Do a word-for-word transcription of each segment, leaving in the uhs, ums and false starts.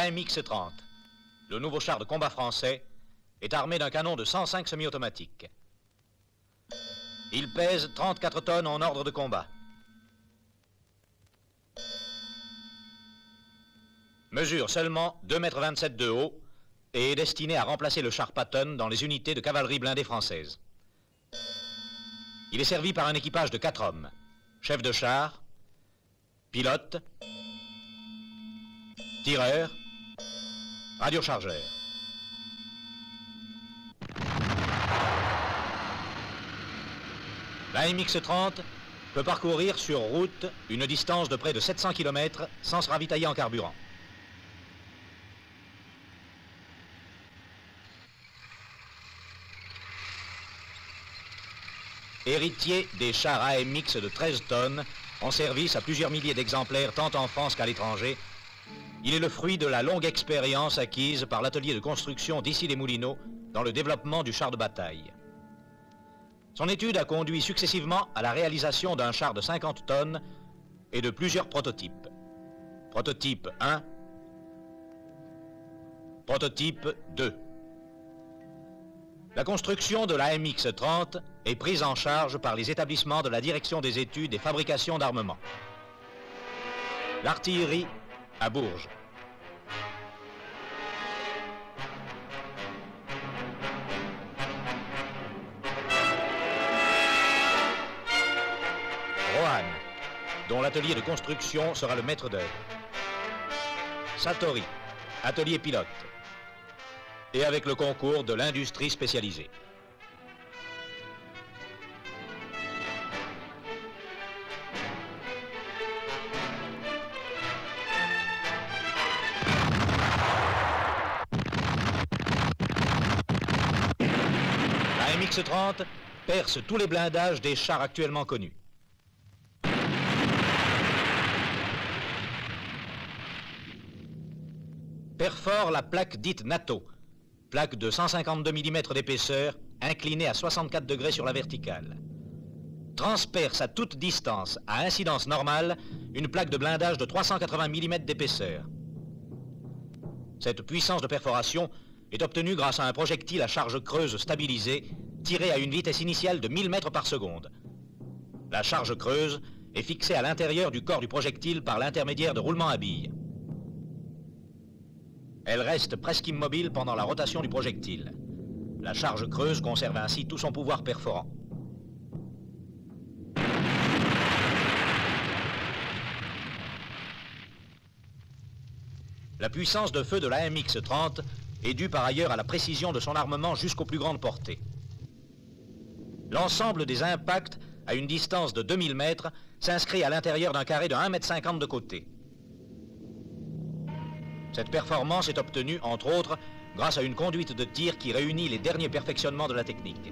l'A M X trente. Le nouveau char de combat français est armé d'un canon de cent cinq semi-automatiques. Il pèse trente-quatre tonnes en ordre de combat. Mesure seulement deux mètres vingt-sept de haut et est destiné à remplacer le char Patton dans les unités de cavalerie blindée françaises. Il est servi par un équipage de quatre hommes, chef de char, pilote, tireur, radiochargeur. La M X trente peut parcourir sur route une distance de près de sept cents kilomètres sans se ravitailler en carburant. Héritier des chars A M X de treize tonnes, en service à plusieurs milliers d'exemplaires tant en France qu'à l'étranger, il est le fruit de la longue expérience acquise par l'atelier de construction d'Issy-les-Moulineaux dans le développement du char de bataille. Son étude a conduit successivement à la réalisation d'un char de cinquante tonnes et de plusieurs prototypes. Prototype un, prototype deux. La construction de la M X trente est prise en charge par les établissements de la Direction des études et fabrication d'armement. L'artillerie à Bourges. Roanne, dont l'atelier de construction sera le maître d'œuvre. Satori, atelier pilote. Et avec le concours de l'industrie spécialisée. La M X trente perce tous les blindages des chars actuellement connus. Perfore la plaque dite NATO, plaque de cent cinquante-deux millimètres d'épaisseur, inclinée à soixante-quatre degrés sur la verticale. Transperce à toute distance, à incidence normale, une plaque de blindage de trois cent quatre-vingts millimètres d'épaisseur. Cette puissance de perforation est obtenue grâce à un projectile à charge creuse stabilisée, tiré à une vitesse initiale de mille mètres par seconde. La charge creuse est fixée à l'intérieur du corps du projectile par l'intermédiaire de roulements à billes. Elle reste presque immobile pendant la rotation du projectile. La charge creuse conserve ainsi tout son pouvoir perforant. La puissance de feu de la M X trente est due par ailleurs à la précision de son armement jusqu'aux plus grandes portées. L'ensemble des impacts à une distance de deux mille mètres s'inscrit à l'intérieur d'un carré de un mètre cinquante de côté. Cette performance est obtenue, entre autres, grâce à une conduite de tir qui réunit les derniers perfectionnements de la technique.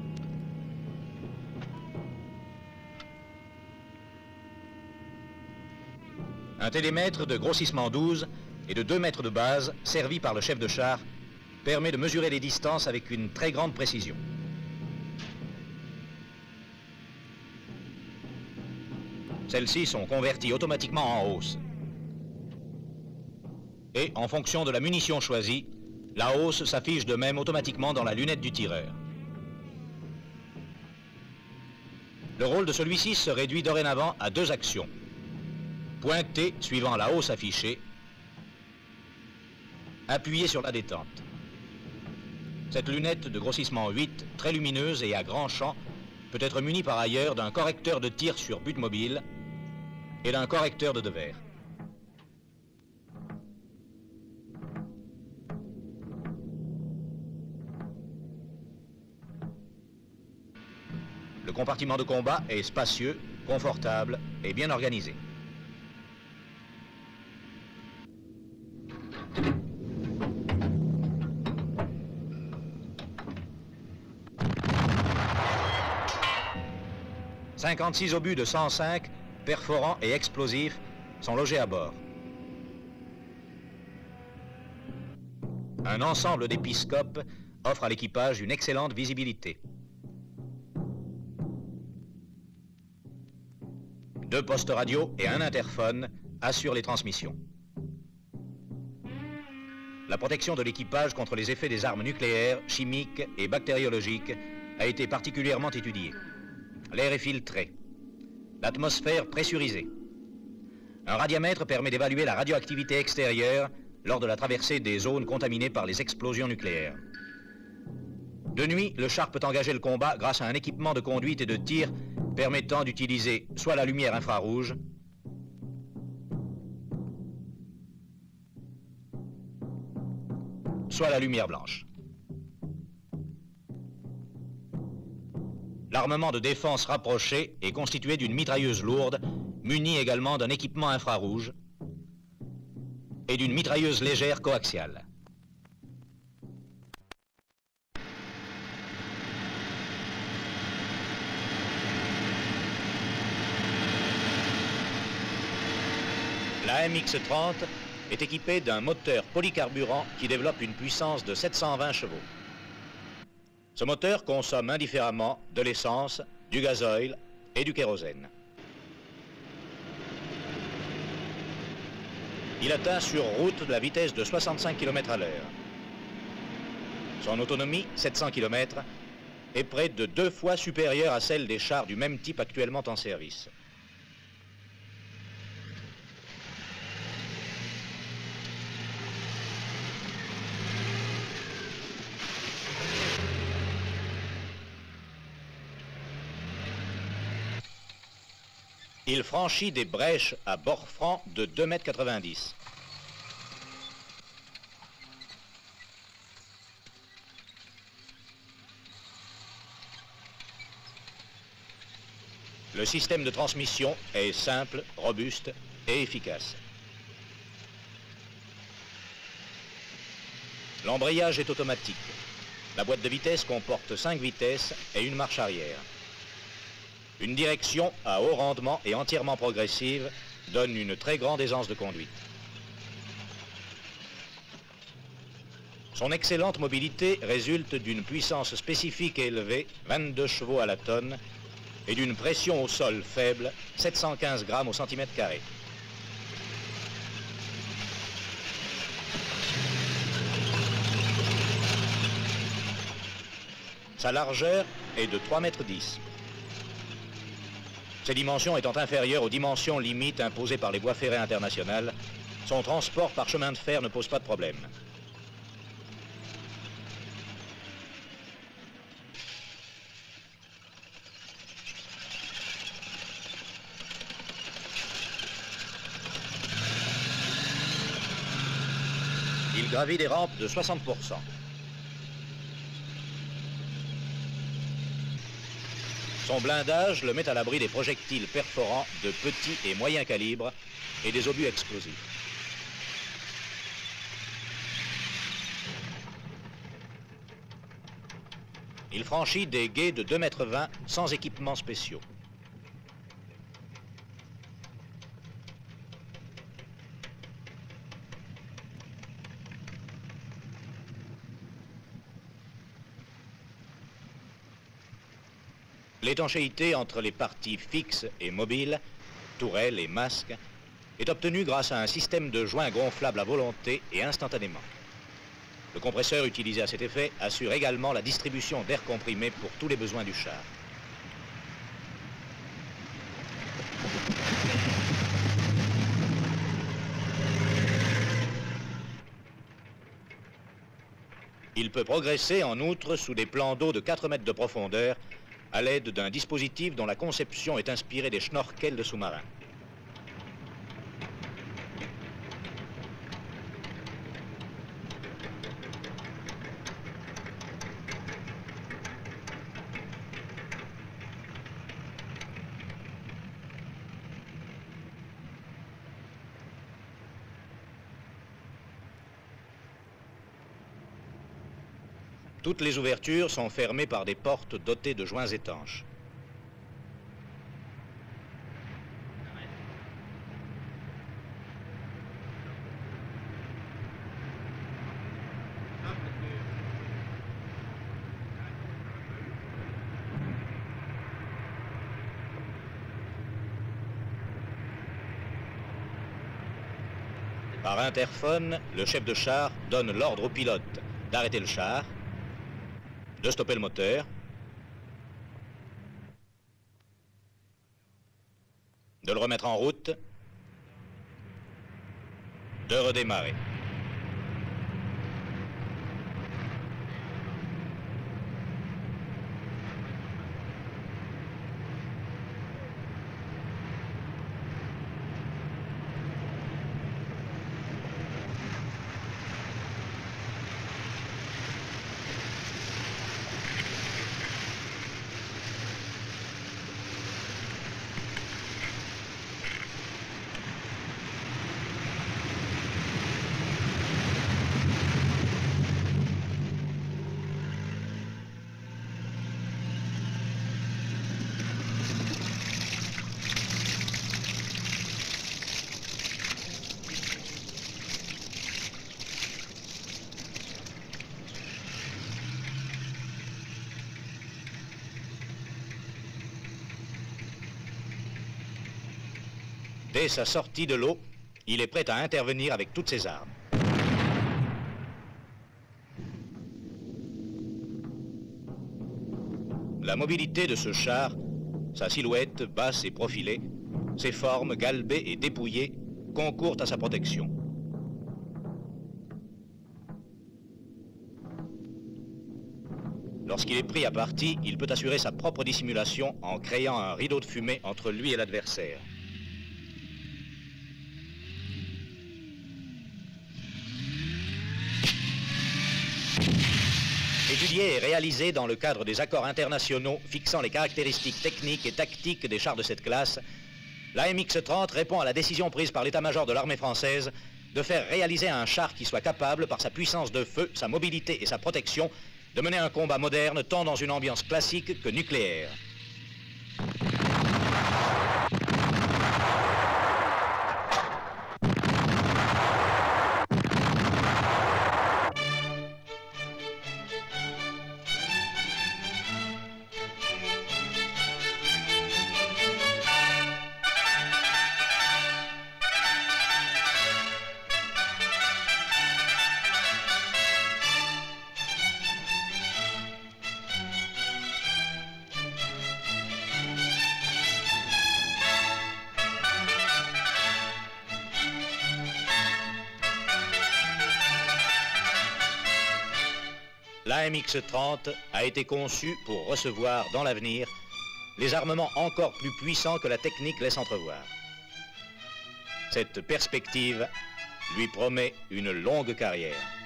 Un télémètre de grossissement douze et de deux mètres de base, servi par le chef de char, permet de mesurer les distances avec une très grande précision. Celles-ci sont converties automatiquement en hausse. Et, en fonction de la munition choisie, la hausse s'affiche de même automatiquement dans la lunette du tireur. Le rôle de celui-ci se réduit dorénavant à deux actions. Pointer suivant la hausse affichée, appuyer sur la détente. Cette lunette de grossissement huit, très lumineuse et à grand champ, peut être munie par ailleurs d'un correcteur de tir sur but mobile et d'un correcteur de devers. Le compartiment de combat est spacieux, confortable et bien organisé. cinquante-six obus de cent cinq, perforants et explosifs, sont logés à bord. Un ensemble d'épiscopes offre à l'équipage une excellente visibilité. Deux postes radio et un interphone assurent les transmissions. la protection de l'équipage contre les effets des armes nucléaires, chimiques et bactériologiques a été particulièrement étudiée. L'air est filtré, l'atmosphère pressurisée. Un radiamètre permet d'évaluer la radioactivité extérieure lors de la traversée des zones contaminées par les explosions nucléaires. De nuit, le char peut engager le combat grâce à un équipement de conduite et de tir permettant d'utiliser soit la lumière infrarouge, soit la lumière blanche. L'armement de défense rapproché est constitué d'une mitrailleuse lourde, munie également d'un équipement infrarouge et d'une mitrailleuse légère coaxiale. La M X trente est équipée d'un moteur polycarburant qui développe une puissance de sept cent vingt chevaux. Ce moteur consomme indifféremment de l'essence, du gasoil et du kérosène. Il atteint sur route la vitesse de soixante-cinq kilomètres à l'heure. Son autonomie, sept cents kilomètres, est près de deux fois supérieure à celle des chars du même type actuellement en service. Il franchit des brèches à bord franc de deux mètres quatre-vingt-dix. Le système de transmission est simple, robuste et efficace. L'embrayage est automatique. La boîte de vitesse comporte cinq vitesses et une marche arrière. Une direction à haut rendement et entièrement progressive donne une très grande aisance de conduite. Son excellente mobilité résulte d'une puissance spécifique élevée, vingt-deux chevaux à la tonne, et d'une pression au sol faible, sept cent quinze grammes au centimètre carré. Sa largeur est de trois mètres dix. Ces dimensions étant inférieures aux dimensions limites imposées par les voies ferrées internationales, son transport par chemin de fer ne pose pas de problème. Il gravit des rampes de soixante pour cent. Son blindage le met à l'abri des projectiles perforants de petit et moyen calibre et des obus explosifs. Il franchit des gués de deux mètres vingt sans équipements spéciaux. L'étanchéité entre les parties fixes et mobiles, tourelles et masques, est obtenue grâce à un système de joints gonflables à volonté et instantanément. Le compresseur utilisé à cet effet assure également la distribution d'air comprimé pour tous les besoins du char. Il peut progresser en outre sous des plans d'eau de quatre mètres de profondeur à l'aide d'un dispositif dont la conception est inspirée des schnorkels de sous-marins. Toutes les ouvertures sont fermées par des portes dotées de joints étanches. Par interphone, le chef de char donne l'ordre au pilote d'arrêter le char, de stopper le moteur, de le remettre en route, de redémarrer. Dès sa sortie de l'eau, il est prêt à intervenir avec toutes ses armes. La mobilité de ce char, sa silhouette basse et profilée, ses formes galbées et dépouillées concourent à sa protection. Lorsqu'il est pris à partie, il peut assurer sa propre dissimulation en créant un rideau de fumée entre lui et l'adversaire. Étudié et réalisé dans le cadre des accords internationaux fixant les caractéristiques techniques et tactiques des chars de cette classe, l'A M X trente répond à la décision prise par l'état-major de l'armée française de faire réaliser un char qui soit capable, par sa puissance de feu, sa mobilité et sa protection, de mener un combat moderne tant dans une ambiance classique que nucléaire. L'A M X trente a été conçu pour recevoir dans l'avenir les armements encore plus puissants que la technique laisse entrevoir. Cette perspective lui promet une longue carrière.